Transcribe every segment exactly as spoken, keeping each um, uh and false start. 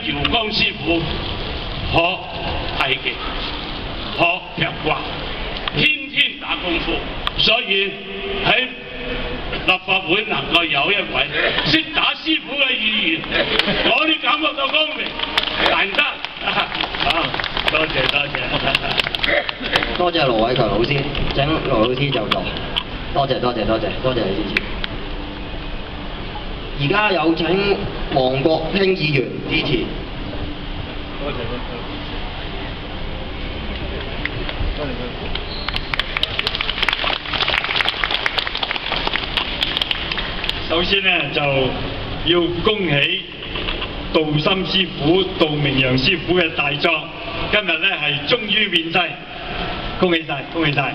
姚剛師傅學太極、學劈掛，天天打功夫，所以喺立法會能夠有一位識打師傅嘅議員，我哋感覺到光榮，難得啊！多謝多謝， 多謝盧偉強老師，請盧老師就座。多謝多謝多謝多謝你支持。而家有請黃國興議員支持。 多謝多謝。多謝多謝。首先呢，就要恭喜杜森師傅、杜明陽師傅嘅大作，今日呢係終於面世，恭喜晒，恭喜晒！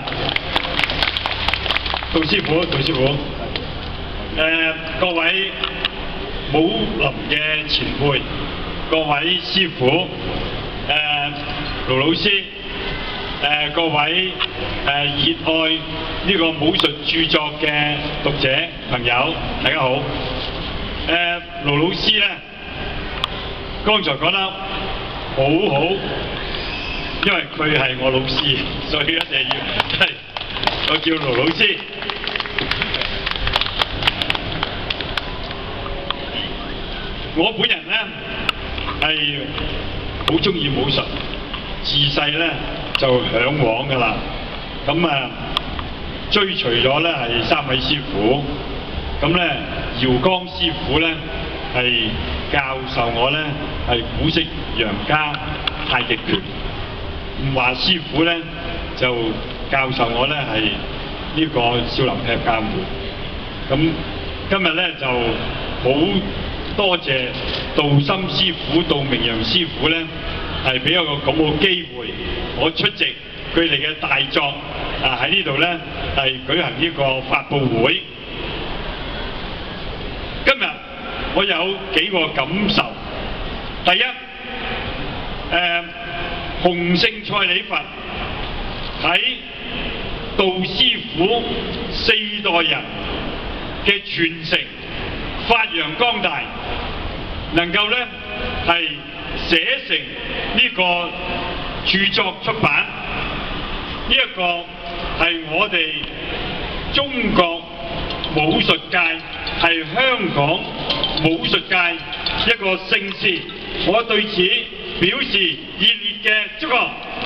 杜師傅，杜師傅，誒、呃、各位武林嘅前輩，各位師傅，誒、呃、盧老師，誒、呃、各位誒、呃、熱愛呢個武術著作嘅讀者朋友，大家好。誒、呃、盧老師咧，剛才講得好好，因為佢係我老師，所以一定要係我叫盧老師。我本人咧係好中意武術，自細咧就嚮往㗎啦。咁啊追隨咗咧係三位師傅，咁咧姚剛師傅咧係教授我咧係古式楊家太極拳，吳華師傅咧就教授我咧係呢個少林劈架門。咁今日咧就好多謝杜森師傅、杜明陽師傅咧，係俾我個咁嘅機會，我出席佢哋嘅大作啊喺呢度咧係舉行呢個發佈會。今日我有幾個感受，第一，誒、呃、洪聖蔡李佛喺杜師傅四代人嘅傳承發揚光大，能夠咧係寫成呢個著作出版，呢、這、一個係我哋中國武術界，係香港武術界一個盛事，我對此表示熱烈嘅祝賀。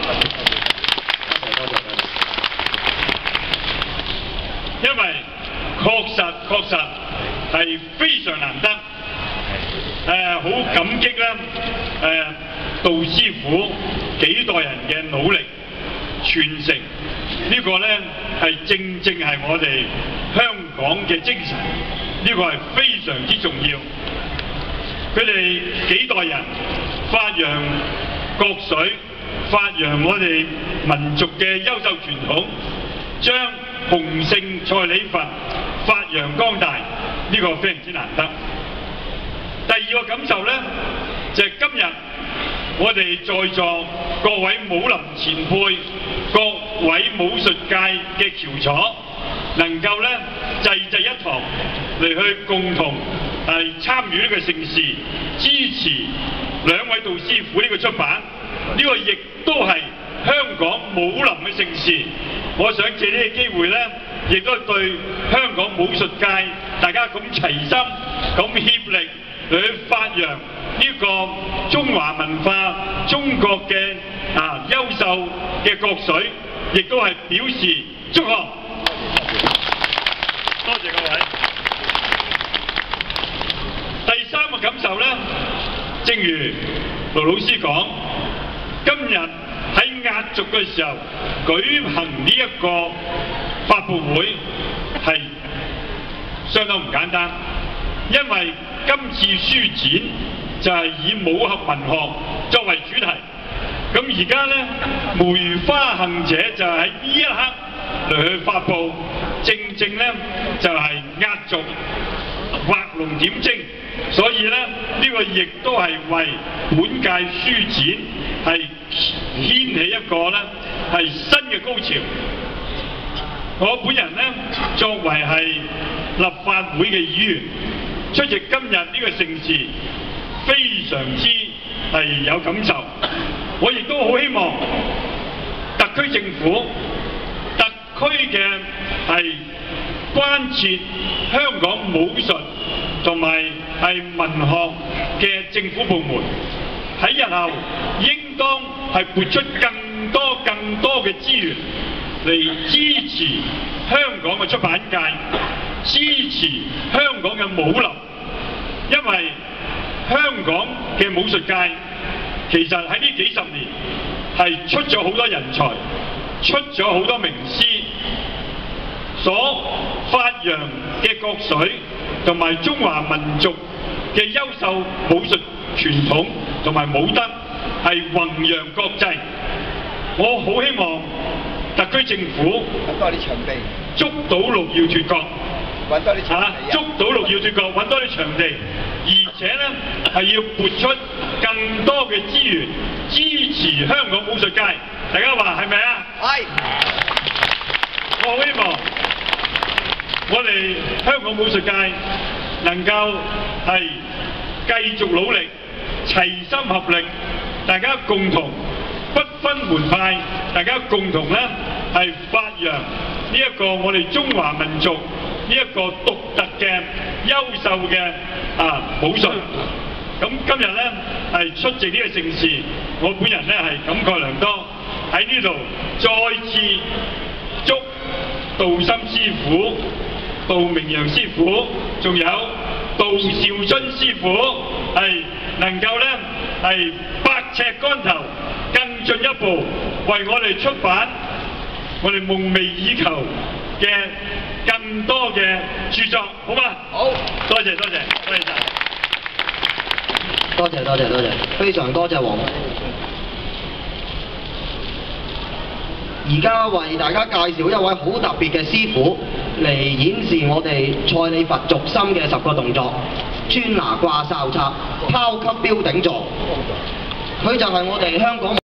因為確實確實係非常難得，誒、呃、好感激啦，誒、呃、杜師傅幾代人嘅努力傳承，這個、呢個咧係正正係我哋香港嘅精神，呢、這個係非常之重要。佢哋幾代人發揚國粹，發揚我哋民族嘅優秀傳統，將洪聖蔡李佛發揚光大，呢、這個非常之難得。第二個感受呢，就係、是、今日我哋在座各位武林前輩、各位武術界嘅翹楚，能夠呢濟濟一堂嚟去共同係參與呢個盛事，支持兩位杜師傅呢個出版，呢、這個亦都係香港武林嘅盛事。我想借呢個機會呢，亦都對香港武術界大家咁齊心、咁協力嚟去發揚呢個中華文化、中國嘅啊優秀嘅國粹，亦都係表示祝賀。多謝各位。第三個感受呢，正如盧老師講，今日喺壓軸嘅時候舉行呢一個發佈會係相當唔簡單，因為今次書展就係以武俠文學作為主題，咁而家呢，梅花行者就係喺呢一刻嚟去發佈，正正呢就係、是、壓軸畫龍點睛，所以呢，呢、這個亦都係為本屆書展係掀起一個呢係新嘅高潮。我本人呢，作為係立法會嘅議員，出席今日呢個盛事，非常之係有感受。我亦都好希望特區政府、特區嘅係關切香港武術同埋係文學嘅政府部門喺日後應當係撥出更多更多嘅資源嚟支持香港嘅出版界，支持香港嘅武林，因為香港嘅武術界其實喺呢幾十年係出咗好多人才，出咗好多名師，所發揚嘅國粹同埋中華民族嘅優秀武術傳統同埋武德係弘揚國際。我好希望特區政府揾多啲場地， 捉到六要脫角， 揾多啲場地、啊、 捉到六要脫角，揾多啲場地，而且咧係要撥出更多嘅資源支持香港武術界。大家話係咪啊？係。我好希望我哋香港武術界能夠係繼續努力，齊心合力，大家共同不分門派，大家共同咧係發揚呢一個我哋中華民族呢一個獨特嘅優秀嘅啊武術。咁今日咧係出席呢個盛事，我本人咧係感慨良多，喺呢度再次祝杜森師傅、杜明陽師傅，仲有杜兆春師傅係能夠咧係百尺竿頭更進一步，為我哋出版我哋夢寐以求嘅更多嘅著作，好嗎？好，多謝多謝，多謝晒。 多謝多謝多謝，非常多謝黃。而家為大家介紹一位好特別嘅師傅嚟演示我哋蔡李佛續心嘅十個動作，專拿掛哨插、拋級標頂座。佢就係我哋香港